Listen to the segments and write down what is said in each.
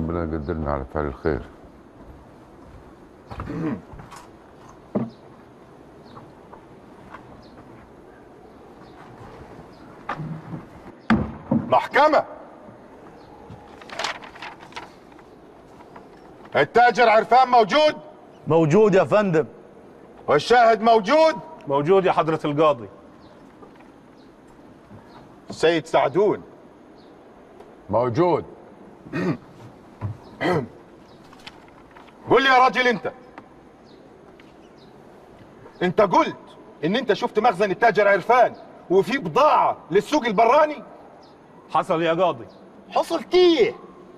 ربنا يقدرنا على فعل الخير. محكمة. التاجر عرفان موجود؟ موجود يا فندم. والشاهد موجود؟ موجود يا حضرة القاضي. السيد سعدون موجود. قول لي يا راجل، انت قلت ان انت شفت مخزن التاجر عرفان وفي بضاعة للسوق البراني؟ حصل يا قاضي. حصل كيه؟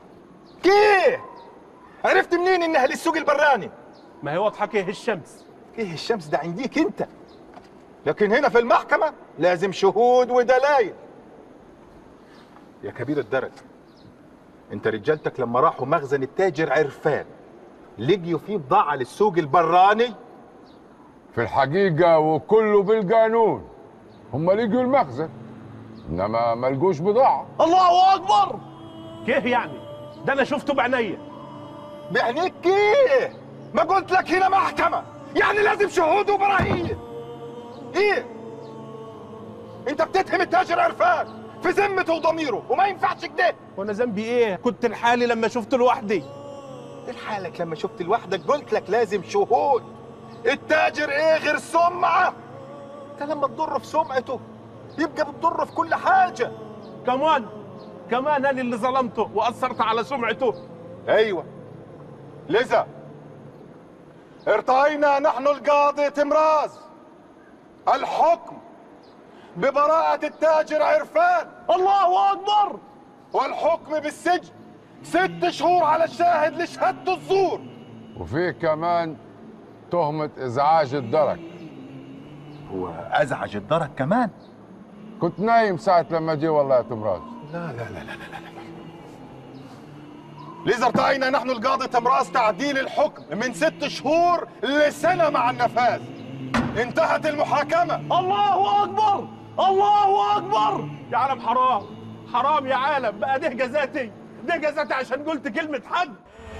عرفت منين انها للسوق البراني؟ ما هي واضحة كيه الشمس. كيه الشمس ده عنديك انت، لكن هنا في المحكمة لازم شهود ودلائل. يا كبير الدرج، انت رجالتك لما راحوا مخزن التاجر عرفان لقيوا فيه بضاعة للسوق البراني؟ في الحقيقة وكله بالقانون، هم لقوا المخزن انما ما لقوش بضاعة. الله اكبر. كيه يعني؟ ده انا شفته بعينيا. بعينيك كيه؟ ما قلت لك هنا محكمة، يعني لازم شهود وبراهين. ايه؟ انت بتتهم التاجر عرفان في ذمته وضميره وما ينفعش كده. وانا ذنبي ايه؟ كنت لحالي لما شفته لوحدي. لحالك لما شفت لوحدك؟ قلت لك لازم شهود. التاجر ايه غير سمعة؟ انت لما تضر في سمعته يبقى بتضر في كل حاجة. كمان انا اللي ظلمته واثرت على سمعته. ايوه، لذا ارتأينا نحن القاضي تمراز الحكم ببراءة التاجر عرفان. الله اكبر. والحكم بالسجن 6 شهور على الشاهد لشهادة الزور. وفي كمان تهمة إزعاج الدرك. هو أزعج الدرك كمان؟ كنت نايم ساعة لما جه والله يا تمراز. لا. لذا ارتأينا نحن القاضي تمراز تعديل الحكم من 6 شهور لسنة مع النفاذ. انتهت المحاكمة. الله اكبر. الله اكبر. يا عالم حرام يا عالم، بقى ده جزاتي عشان قلت كلمة حد.